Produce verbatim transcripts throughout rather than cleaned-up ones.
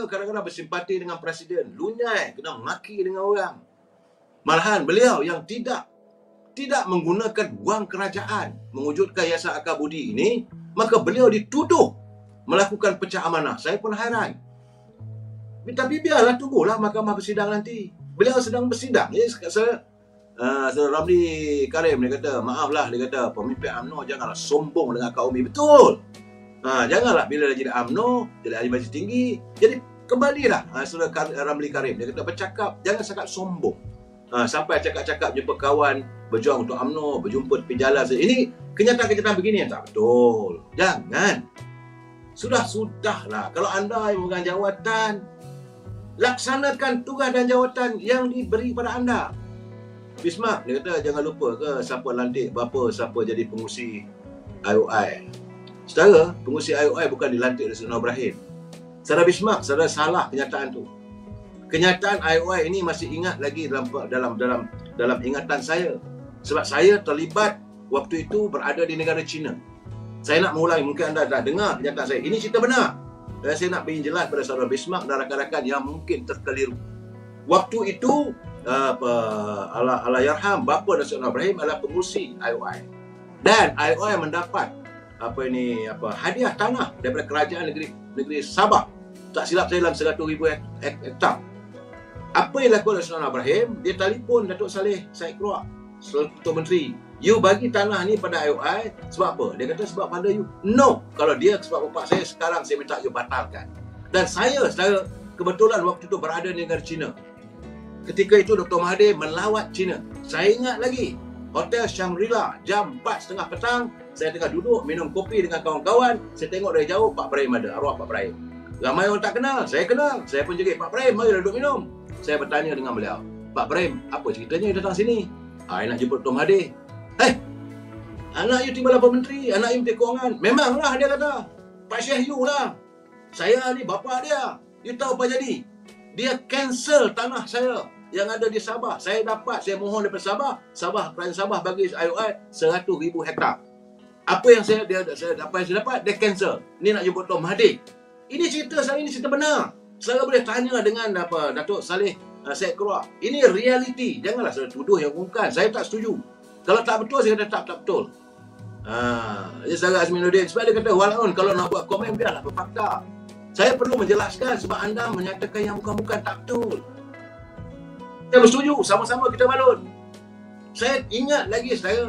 kata kadang-kadang bersimpati dengan Presiden, lunyai, kena maki dengan orang. Malahan beliau yang tidak tidak menggunakan wang kerajaan mewujudkan Yayasan Akal Budi ini, maka beliau dituduh melakukan pecah amanah. Saya pun hairan. Tapi biarlah, tunggulah mahkamah bersidang nanti. Beliau sedang bersidang. Jadi saya, uh, Saudara Ramli Karim, dia kata, maaflah, dia kata, pemimpin U M N O janganlah sombong dengan kaum ini. Betul. Ha, janganlah bila dah jadi U M N O, jadi ahli majlis tinggi, jadi kembalilah ha, Saudara Ramli Karim. Dia kata, bercakap, jangan sangat sombong. Ha, sampai cakap-cakap jumpa kawan, berjuang untuk U M N O, berjumpa tepi jalan. Ini kenyataan-kenyataan begini yang tak betul. Jangan. Sudah-sudahlah. Kalau anda yang memegang jawatan, laksanakan tugas dan jawatan yang diberi pada anda. Bismarck, dia kata, jangan lupa ke siapa lantik berapa, siapa jadi pengurusi I O I. Saudara, pengurusi I O I bukan dilantik oleh Saudara Ibrahim. Saudara Bismarck, saudara salah kenyataan tu. Kenyataan I O I ini masih ingat lagi dalam dalam dalam dalam ingatan saya. Sebab saya terlibat waktu itu berada di negara China. Saya nak mengulangi, mungkin anda dah dengar kenyataan saya. Ini cerita benar. Dan saya nak beri jelas pada Saudara Bismarck dan rakan-rakan yang mungkin terkeliru. Waktu itu, apa, Allah, Allah Yarham, bapa dan Saudara Ibrahim adalah pengurusi I O I. Dan I O I mendapat apa ini apa hadiah tanah daripada kerajaan negeri negeri Sabah. Tak silap saya dalam seratus ribu hektar. Apa yang dilakukan oleh Saudara Ibrahim? Dia telefon Datuk Saleh Said Keruak, Ketua Menteri. You bagi tanah ni pada I O I sebab apa? Dia kata sebab pada you. No. Kalau dia sebab bapak saya, sekarang saya minta you batalkan. Dan saya, saya kebetulan waktu itu berada di negara China. Ketika itu Doktor Mahathir melawat China. Saya ingat lagi, Hotel Shangri-La, jam empat tiga puluh petang, saya tengah duduk minum kopi dengan kawan-kawan. Saya tengok dari jauh Pak Ibrahim ada, arwah Pak Ibrahim. Ramai orang tak kenal, saya kenal. Saya pun jerit, Pak Ibrahim, mari duduk minum. Saya bertanya dengan beliau, Pak Ibrahim, apa ceritanya datang sini? Ah, nak jumpa Doktor Mahathir. Eh, anak you timbal apa menteri, anak you menteri kewangan. Memanglah, dia kata, Pak Syekh you lah. Saya ni bapa dia. You tahu apa jadi? Dia cancel tanah saya yang ada di Sabah. Saya dapat, saya mohon daripada Sabah, Sabah, kerajaan Sabah bagi I O I seratus ribu hektar. Apa yang saya dia saya apa yang saya dapat, dia cancel. Ni nak jumpa Doktor Mahathir. Ini cerita saya, ini cerita benar. Saya boleh tanya dengan apa Datuk Saleh uh, Said Keruak. Ini realiti. Janganlah saya tuduh yang bukan. Saya tak setuju. Kalau tak betul, saya kata tak, tak betul. Ha, jadi Saudara Azminuddin, sebab dia kata, walaupun kalau nak buat komen, biarlah berfakta. Saya perlu menjelaskan sebab anda menyatakan yang bukan-bukan tak betul. Saya bersetuju, sama-sama kita balun. Saya ingat lagi saya,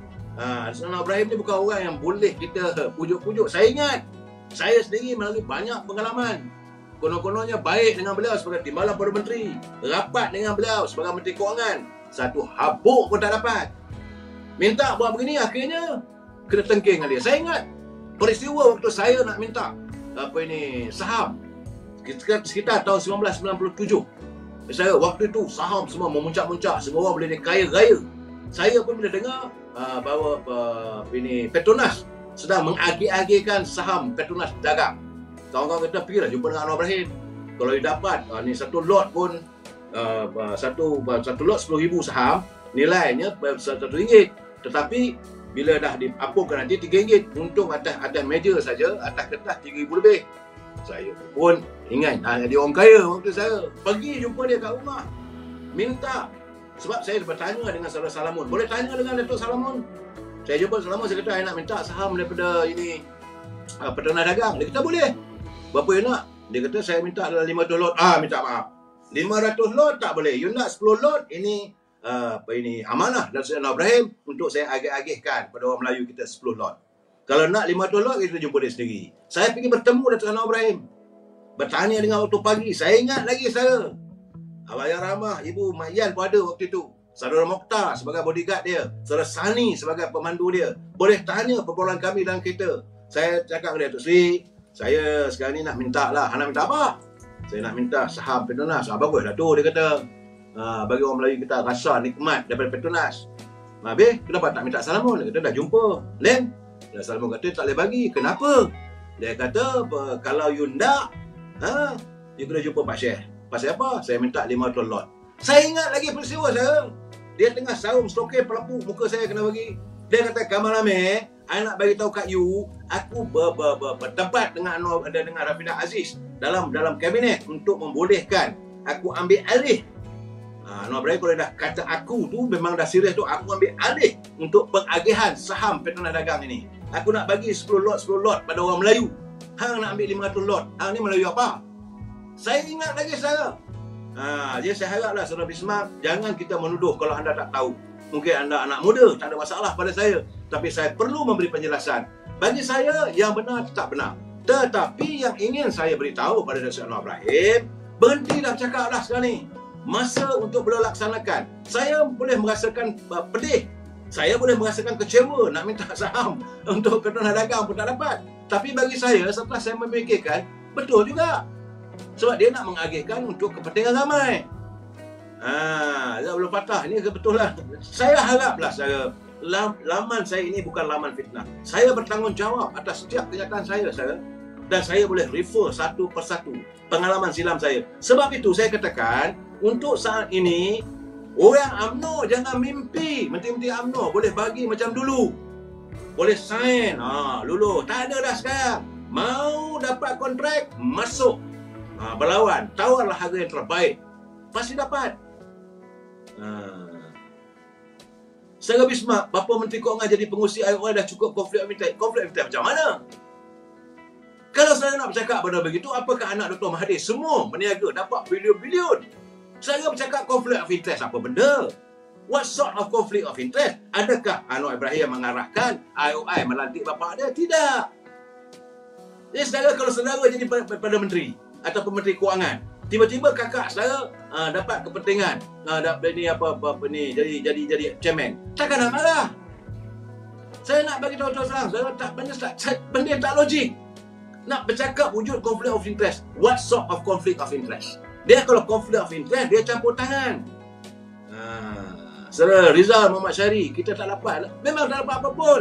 ha, Saudara Ibrahim ni bukan orang yang boleh kita pujuk-pujuk. Saya ingat, saya sendiri melalui banyak pengalaman. Konon-kononnya baik dengan beliau sebagai timbalan Perdana Menteri, rapat dengan beliau sebagai Menteri Kewangan. Satu habuk pun tak dapat. Minta buat begini, akhirnya kena tengking dengan dia. Saya ingat peristiwa waktu saya nak minta apa ini saham sekitar, sekitar tahun seribu sembilan ratus sembilan puluh tujuh. Saya waktu itu saham semua memuncak-muncak, semua orang boleh kaya raya. Saya pun bila dengar uh, bahawa uh, ini Petronas sedang mengagih-agihkan saham Petronas dagang. Kawan-kawan kata, pergilah jumpa dengan Anwar Ibrahim. Kalau dia dapat uh, ni satu lot pun uh, satu uh, satu lot sepuluh ribu saham, nilainya satu ringgit. Tetapi bila dah diapungkan nanti tiga ringgit, untung atas atas meja saja, atas kertas tiga ribu lebih. Saya pun ingat, ha, dia orang kaya waktu saya. Pergi jumpa dia kat rumah. Minta. Sebab saya bertanya dengan Saudara Salamun. Boleh tanya dengan Datuk Salamun? Saya jumpa Salamun, saya kata, saya nak minta saham daripada ini uh, Petronas Dagang. Dia kata, boleh. Berapa you nak? Dia kata, saya minta dalam lima ratus lot. Ah, minta maaf. lima ratus lot tak boleh. You nak sepuluh lot, ini Uh, apa ini amanah dari Saudara Ibrahim untuk saya agih-agihkan pada orang Melayu kita sepuluh lot. Kalau nak lima ratus lot, kita jumpa dia sendiri. Saya pergi bertemu dengan Saudara Ibrahim, bertanya dengan waktu pagi. Saya ingat lagi saya, Abang Ramah, Ibu Mayan pun ada waktu itu. Saudara Mokhtar sebagai bodyguard dia, Saudara Sani sebagai pemandu dia. Boleh tanya perbualan kami dalam kereta. Saya cakap kepada dia, Tok Sri, saya sekarang ni nak minta lah. Nak minta apa? Saya nak minta saham Petronas. Ah, bagus lah tu, dia kata. Ha, bagi orang Melayu kita rasa nikmat daripada Petronas. Habis, kenapa tak minta Salamun? Dia kata, dah jumpa. Len? Dan Salamun kata, tak boleh bagi. Kenapa? Dia kata, kalau you nak, ha, you kena jumpa Pak Syekh. Pasal apa? Saya minta lima ratus lot. Saya ingat lagi peristiwa saya. Dia tengah saung, stokin, pelapuk, muka saya kena bagi. Dia kata, Kamal Amir, I nak bagi tahu kat you, aku ber, ber, ber, berdebat dengan Anwar dan dengan Rafidah Aziz dalam dalam kabinet untuk membolehkan aku ambil alih. Ha, Anwar Ibrahim kalau dah kata aku tu memang dah serius tu, aku ambil alih untuk pengagihan saham Petronas Dagang ini. Aku nak bagi sepuluh lot sepuluh lot pada orang Melayu. Hang nak ambil lima ratus lot. Hang ni Melayu apa? Saya ingat lagi saya. Ha, jadi saya haraplah Saudara Bismarck, jangan kita menuduh kalau anda tak tahu. Mungkin anda anak muda, tak ada masalah pada saya. Tapi saya perlu memberi penjelasan. Bagi saya, yang benar tak benar. Tetapi yang ingin saya beritahu pada Datuk Anwar Ibrahim, berhenti dah cakap dah sekarang ni. Masa untuk beliau laksanakan. Saya boleh merasakan uh, pedih. Saya boleh merasakan kecewa nak minta saham untuk Petronas Dagang pun tak dapat. Tapi bagi saya, setelah saya memikirkan, betul juga. Sebab dia nak mengagihkan untuk kepentingan ramai. Ah, ha, belum patah. Ini kebetulan. Saya haraplah saya lam, laman saya ini bukan laman fitnah. Saya bertanggungjawab atas setiap kenyataan saya, saya dan saya boleh refer satu persatu pengalaman silam saya. Sebab itu saya katakan untuk saat ini orang UMNO jangan mimpi menteri-menteri UMNO boleh bagi macam dulu. Boleh sign, ah, lulu. Tak ada dah sekarang. Mau dapat kontrak, masuk. Ah, berlawan, tawarlah harga yang terbaik. Pasti dapat. Ah. Saudara Bismarck, bapa Menteri Kewangan jadi pengurusi I O I dah cukup konflik of interest. Konflik of interest macam mana? Kalau saya nak bercakap benda begitu, apakah anak Doktor Mahathir semua berniaga dapat bilion-bilion? Saya bercakap konflik of interest apa benda? What sort of conflict of interest? Adakah Anwar Ibrahim mengarahkan I O I melantik bapa dia? Tidak. Jadi saudara, kalau saudara jadi Perdana Menteri ataupun Menteri Kewangan, tiba-tiba kakak saya uh, dapat kepentingan uh, dapat ni apa, apa apa ni jadi jadi jadi chairman, takkan nak marah. Saya nak bagi tahu terus terang, saya tak benda tak benda tak logik. Nak bercakap wujud conflict of interest. What sort of conflict of interest? Dia kalau conflict of interest, dia campur tangan. Uh, Saudara Rizal Muhammad Syari, kita tak dapat, memang tak dapat apa pun.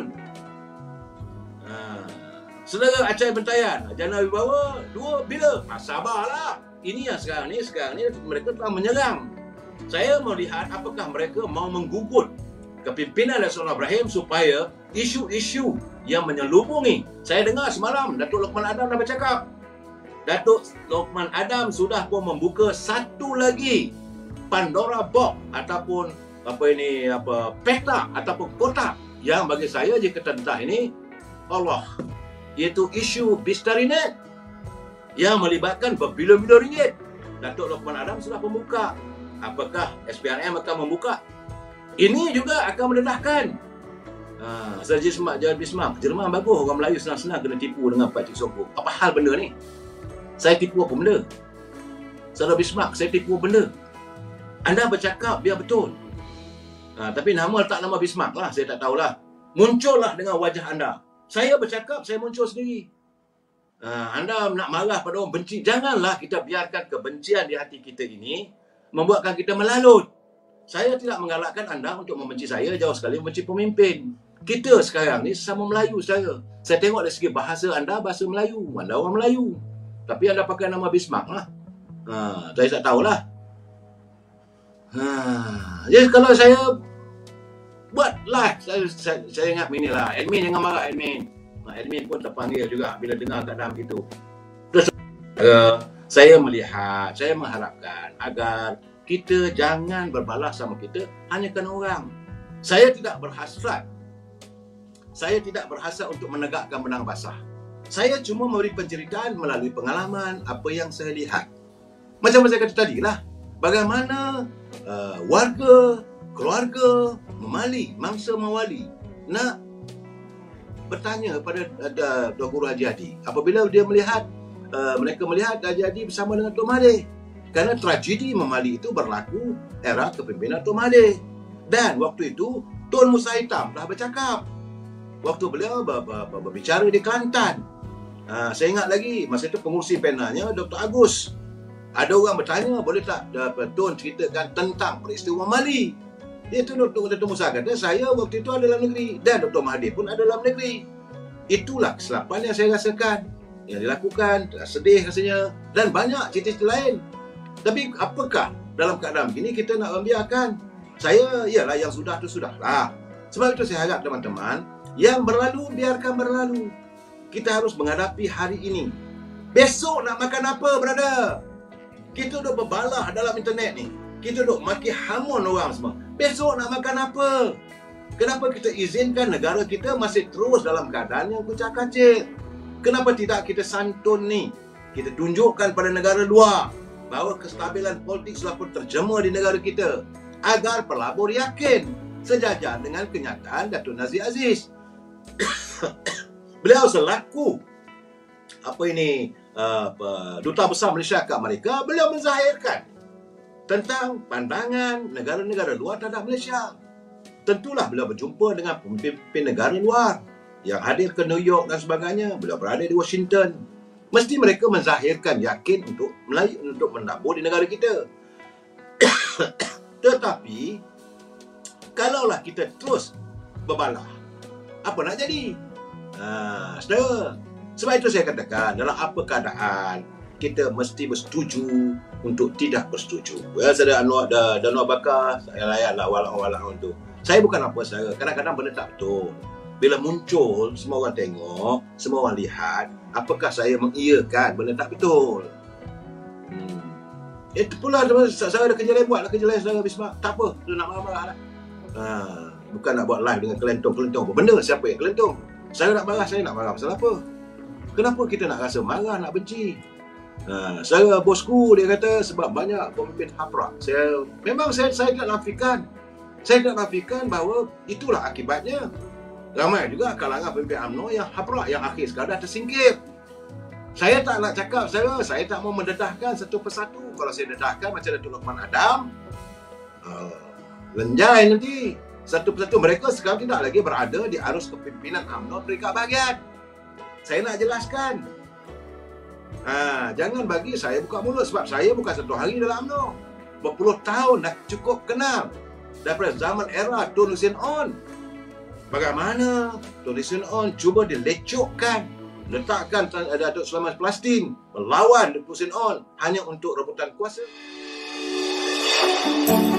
Uh, Saudara Acai Bentayan, Jana Wibawa dua bila? Ah, sabarlah. Ini yang sekarang ni, sekarang ni mereka telah menyerang. Saya melihat apakah mereka mau menggugut kepimpinan Datuk Anwar Ibrahim supaya isu-isu yang menyelubungi. Saya dengar semalam Datuk Lokman Adam dah bercakap. Datuk Lokman Adam sudah pun membuka satu lagi Pandora box ataupun apa ini apa peta ataupun kotak yang bagi saya jika tentang ini Allah, iaitu isu Bistarinet yang melibatkan berbilion-bilion ringgit. Datuk Lokman Adam sudah membuka. Apakah S P R M akan membuka? Ini juga akan mendedahkan. Ha, Serji Semak, Jalan Bismarck, Jerman bagus, orang Melayu senang-senang kena tipu dengan Pak Cik Songkok. Apa hal benda ni? Saya tipu apa benda? Saudara Bismarck, saya tipu apa benda? Anda bercakap biar betul. Ha, tapi nama letak nama Bismarck lah, saya tak tahulah. Muncullah dengan wajah anda. Saya bercakap, saya muncul sendiri. Ha, anda nak marah pada orang benci, janganlah kita biarkan kebencian di hati kita ini membuatkan kita melalut. Saya tidak menggalakkan anda untuk membenci saya, jauh sekali membenci pemimpin. Kita sekarang ni sesama Melayu saudara. Saya tengok dari segi bahasa anda, bahasa Melayu. Anda orang Melayu. Tapi anda pakai nama Bismarck lah. Ha, saya tak tahulah. Ha, jadi kalau saya buat live, saya, saya, saya ingat inilah. Admin jangan marah admin. Admin pun terpanggil juga bila dengar keadaan begitu. Terus uh, saya melihat, saya mengharapkan agar kita jangan berbalas sama kita hanya kerana orang. Saya tidak berhasrat. Saya tidak berhasrat untuk menegakkan benang basah. Saya cuma memberi penceritaan melalui pengalaman apa yang saya lihat. Macam saya kata tadi lah, bagaimana uh, warga, keluarga, memali, mangsa mawali nak bertanya pada uh, Tuan Guru Haji Hadi apabila dia melihat uh, mereka melihat Haji Hadi bersama dengan Tuan Mahathir. Kerana tragedi memali itu berlaku era kepimpinan Tuan Mahathir. Dan waktu itu Tun Musa Hitam telah bercakap waktu beliau ber, ber, ber, berbicara di Kelantan. Ha, saya ingat lagi masa itu pengurusi penanya Doktor Agus. Ada orang bertanya, boleh tak Tun ceritakan tentang peristiwa Mali? Itu Doktor Musa kata, saya waktu itu ada dalam negeri dan Doktor Mahathir pun ada dalam negeri. Itulah kesilapan yang saya rasakan, yang dilakukan, sedih rasanya dan banyak cerita-cerita lain. Tapi apakah dalam keadaan begini kita nak membiarkan? Saya, ialah yang sudah tu sudahlah. Sebab itu saya harap teman-teman, Yang berlalu, biarkan berlalu. Kita harus menghadapi hari ini. Besok nak makan apa, brother? Kita duk berbalah dalam internet ni. Kita duk maki hamun orang semua. Besok nak makan apa? Kenapa kita izinkan negara kita masih terus dalam keadaan yang kucak-kacir? Kenapa tidak kita santun ni? Kita tunjukkan pada negara luar bahawa kestabilan politik sudah pun terjemur di negara kita agar pelabur yakin sejajar dengan kenyataan Datuk Nazir Aziz. Beliau selaku apa ini uh, Duta Besar Malaysia kat Amerika, beliau menzahirkan tentang pandangan negara-negara luar terhadap Malaysia. Tentulah beliau berjumpa dengan pemimpin negara luar yang hadir ke New York dan sebagainya. Beliau berada di Washington. Mesti mereka menzahirkan yakin untuk Melayu, untuk menabur di negara kita. Tetapi kalaulah kita terus berbalah, apa nak jadi? Ha, saudara. Sebab itu saya katakan, dalam apa keadaan kita mesti bersetuju untuk tidak bersetuju. Ya, saya Anwar dan Anwar Bakar, saya layanlah walau-walau tu. Saya bukan apa saya. Kadang-kadang benda tak betul. Bila muncul, semua orang tengok, semua orang lihat, apakah saya mengiyakan benda tak betul? Hmm. Itu pula saya ada kerja lain, buatlah kerja lain saudara Bisma. Tak apa, dia nak marah-marah lah. Ha, bukan nak buat live dengan kelentong-kelentong. Apa benda siapa yang kelentong? Saya nak marah, saya nak marah pasal apa? Kenapa kita nak rasa marah, nak benci? Ha, saya bosku, dia kata sebab banyak pemimpin haprak. Saya, memang saya, saya tidak nafikan. Saya tidak nafikan bahawa itulah akibatnya. Ramai juga kalangan pemimpin U M N O yang haprak, yang akhir sekadar tersingkir. Saya tak nak cakap, saya saya tak mau mendedahkan satu persatu. Kalau saya dedahkan macam Datuk Lokman Adam, uh, lenjai nanti. Satu persatu mereka sekarang tidak lagi berada di arus kepimpinan U M N O peringkat bahagian. Saya nak jelaskan. Ha, jangan bagi saya buka mulut sebab saya bukan satu hari dalam U M N O. Berpuluh tahun dah cukup kenal. Daripada zaman era Tun Hussein On. Bagaimana Tun Hussein On cuba dilecokkan, letakkan Datuk Sulaiman Palestin melawan Tun Hussein On hanya untuk rebutan kuasa.